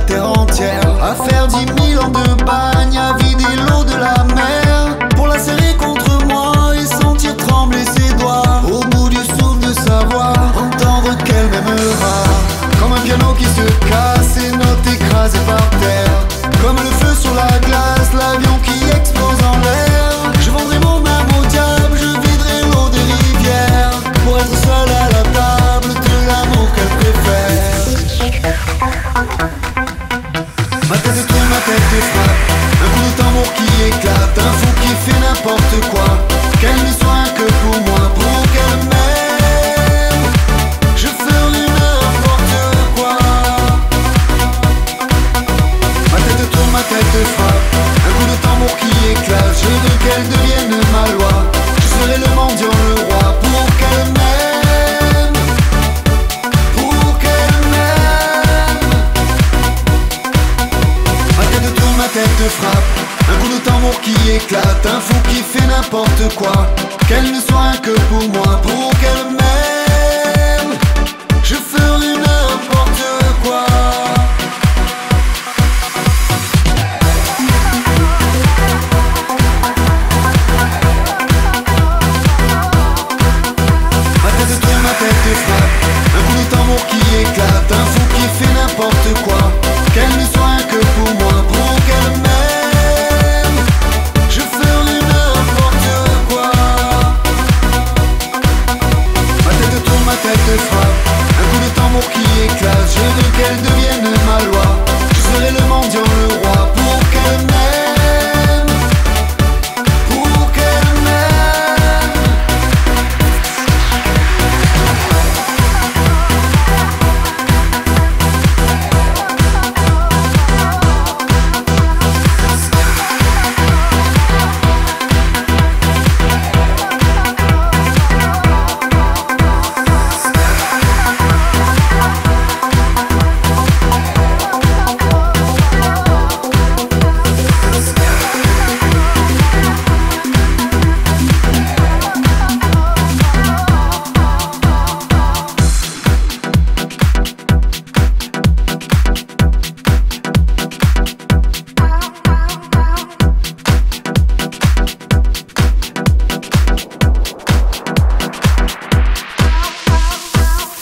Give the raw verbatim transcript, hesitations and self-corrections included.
terre entière, à faire dix mille ans de bagne, à vider l'eau de la mer, pour la serrer contre moi et sentir trembler ses doigts, au bout du souffle de sa voix, entendre qu'elle m'aimera. Comme un piano qui se casse et notes écrasées par terre, comme le feu sur la glace, l'avion qui explose en l'air. Je vendrai mon âme au diable, je viderai l'eau des rivières, pour être seul à la table de l'amour qu'elle préfère. Ma tête tourne, ma tête frappe, un coup de tambour qui éclate, un fou qui fait n'importe quoi, qu'elle n'y soit que pour moi, pour qu'elle m'aime, je ferai n'importe quoi. Ma tête tourne, ma tête frappe, un coup de tambour qui éclate, je veux qu'elle devienne ma loi, je serai le mendiant, le roi, pour qu'elle m'aime, pour qu'elle m'aime. Ma tête tourne, ma tête frappe, un coup de tambour qui éclate, un fou qui fait n'importe quoi, qu'elle ne soit que pour moi, pour qu'elle m'aime, je ferai n'importe quoi. Ma tête tourne, ma tête frappe, un coup de tambour qui éclate, un fou qui fait n'importe quoi,